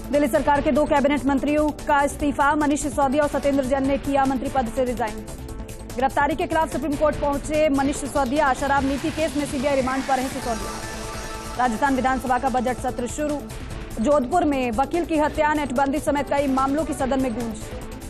दिल्ली सरकार के 2 कैबिनेट मंत्रियों का इस्तीफा। मनीष सिसोदिया और सत्येंद्र जैन ने किया मंत्री पद से रिजाइन। गिरफ्तारी के खिलाफ सुप्रीम कोर्ट पहुंचे मनीष सिसोदिया। शराब नीति केस में सीबीआई रिमांड पर है सिसोदिया। राजस्थान विधानसभा का बजट सत्र शुरू। जोधपुर में वकील की हत्या, नेटबंदी समेत कई मामलों की सदन में गूंज।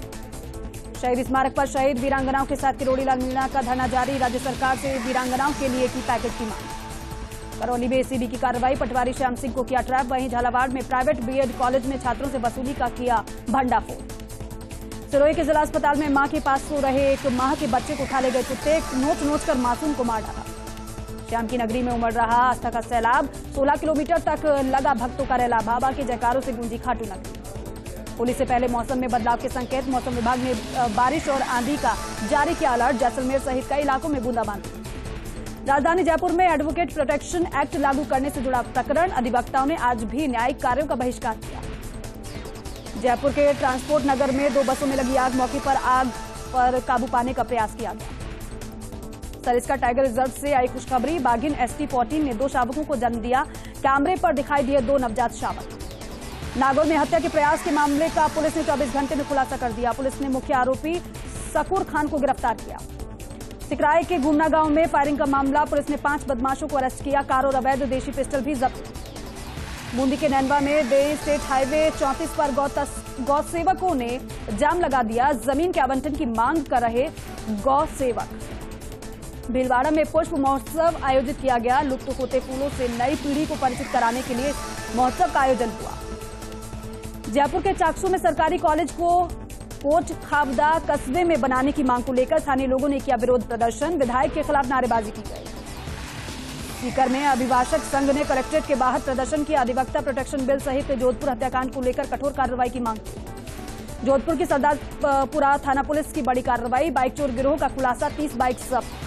शहीद स्मारक पर शहीद वीरांगनाओं के साथ किरोड़ीलाल मीणा का धरना जारी। राज्य सरकार से वीरांगनाओं के लिए की पैकेज की मांग। करौली में एसीबी की कार्रवाई। पटवारी श्याम सिंह को किया ट्रैप। वहीं झालावाड़ में प्राइवेट बीएड कॉलेज में छात्रों से वसूली का किया भंडाफोड़। सिरोही के जिला अस्पताल में मां के पास सो रहे 1 माह के बच्चे को उठा ले गए कुत्ते। नोच नोच कर मासूम को मार डाला। श्याम की नगरी में उमड़ रहा आस्था का सैलाब। 16 किलोमीटर तक लगा भक्तों का रैला। बाबा के जयकारों से गूंजी खाटू नगरी। होली से पहले मौसम में बदलाव के संकेत। मौसम विभाग ने बारिश और आंधी का जारी किया अलर्ट। जैसलमेर सहित कई इलाकों में बूंदाबांदी। राजधानी जयपुर में एडवोकेट प्रोटेक्शन एक्ट लागू करने से जुड़ा प्रकरण। अधिवक्ताओं ने आज भी न्यायिक कार्यों का बहिष्कार किया। जयपुर के ट्रांसपोर्ट नगर में 2 बसों में लगी आग। मौके पर आग पर काबू पाने का प्रयास किया गया। सरिस्का टाइगर रिजर्व से आई खुशखबरी। बाघिन ST14 ने 2 शावकों को जन्म दिया। कैमरे पर दिखाई दिए 2 नवजात शावक। नागौर में हत्या के प्रयास के मामले का पुलिस ने 24 घंटे में खुलासा कर दिया। पुलिस ने मुख्य आरोपी सकूर खान को गिरफ्तार किया। सिकराई के घूमना गांव में फायरिंग का मामला। पुलिस ने 5 बदमाशों को अरेस्ट किया। कार और अवैध देशी पिस्टल भी जब्त। बूंदी के नैनवा में दिल्ली स्टेट हाईवे 34 पर गौ सेवकों ने जाम लगा दिया। जमीन के आवंटन की मांग कर रहे गौ सेवक। भीलवाड़ा में पुष्प महोत्सव आयोजित किया गया। लुप्त होते फूलों से नई पीढ़ी को परिचित कराने के लिए महोत्सव का आयोजन हुआ। जयपुर के चाकसू में सरकारी कॉलेज को कोट खावदा कस्बे में बनाने की मांग को लेकर स्थानीय लोगों ने किया विरोध प्रदर्शन। विधायक के खिलाफ नारेबाजी की गई। सीकर में अभिभाषक संघ ने कलेक्ट्रेट के बाहर प्रदर्शन किया। अधिवक्ता प्रोटेक्शन बिल सहित जोधपुर हत्याकांड को लेकर कठोर कार्रवाई की मांग की। जोधपुर की सरदारपुरा थाना पुलिस की बड़ी कार्रवाई। बाइक चोर गिरोह का खुलासा। 30 बाइक जब्त।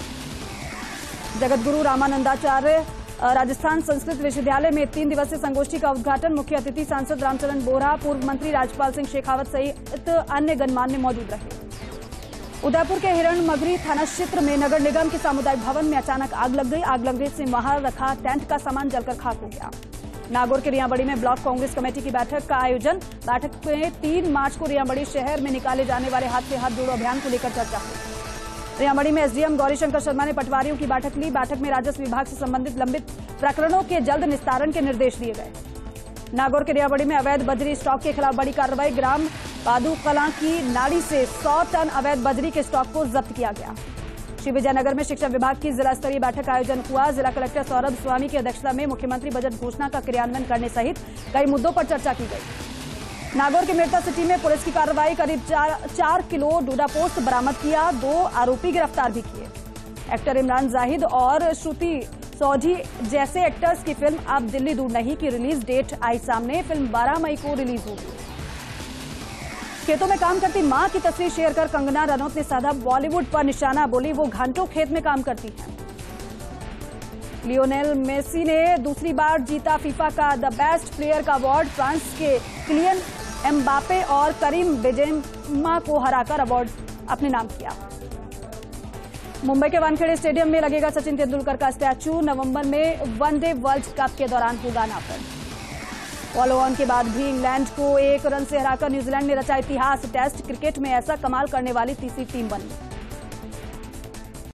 जगतगुरु रामानंदाचार्य राजस्थान संस्कृत विश्वविद्यालय में 3 दिवसीय संगोष्ठी का उद्घाटन। मुख्य अतिथि सांसद रामचरण बोहरा, पूर्व मंत्री राजपाल सिंह शेखावत सहित अन्य गणमान्य मौजूद रहे। उदयपुर के हिरणमगरी थाना क्षेत्र में नगर निगम के सामुदायिक भवन में अचानक आग लग गई। आग लगने से वहां रखा टेंट का सामान जलकर खाक हो गया। नागौर के रियांबड़ी में ब्लॉक कांग्रेस कमेटी की बैठक का आयोजन। बैठक में 3 मार्च को रियांबड़ी शहर में निकाले जाने वाले हाथ से हाथ जोड़ो अभियान को लेकर चर्चा हुई। रियांबड़ी में एसडीएम गौरीशंकर शर्मा ने पटवारियों की बैठक ली। बैठक में राजस्व विभाग से संबंधित लंबित प्रकरणों के जल्द निस्तारण के निर्देश दिए गए। नागौर के रियांबड़ी में अवैध बजरी स्टॉक के खिलाफ बड़ी कार्रवाई। ग्राम पादुकला की नाड़ी से 100 टन अवैध बजरी के स्टॉक को जब्त किया गया। श्री विजयनगर में शिक्षा विभाग की जिला स्तरीय बैठक का आयोजन हुआ। जिला कलेक्टर सौरभ स्वामी की अध्यक्षता में मुख्यमंत्री बजट घोषणा का क्रियान्वयन करने सहित कई मुद्दों पर चर्चा की गई। नागौर के मेरता सिटी में पुलिस की कार्रवाई। करीब 4 किलो डोडा पोस्त बरामद किया। 2 आरोपी गिरफ्तार भी किए। एक्टर इमरान जाहिद और श्रुति सौधी जैसे एक्टर्स की फिल्म अब दिल्ली दूर नहीं की रिलीज डेट आई सामने। फिल्म 12 मई को रिलीज होगी। खेतों में काम करती मां की तस्वीर शेयर कर कंगना रनौत ने साधा बॉलीवुड पर निशाना। बोली वो घंटों खेत में काम करती हैं। लियोनेल मेसी ने दूसरी बार जीता फीफा का द बेस्ट प्लेयर का अवार्ड। फ्रांस के किलियन एम्बापे और करीम बेंजेमा को हराकर अवार्ड अपने नाम किया। मुंबई के वानखेड़े स्टेडियम में लगेगा सचिन तेंदुलकर का स्टैच्यू। नवंबर में वनडे वर्ल्ड कप के दौरान होगा अनावरण। फॉलो ऑन के बाद भी इंग्लैंड को 1 रन से हराकर न्यूजीलैंड ने रचा इतिहास। टेस्ट क्रिकेट में ऐसा कमाल करने वाली तीसरी टीम बनी।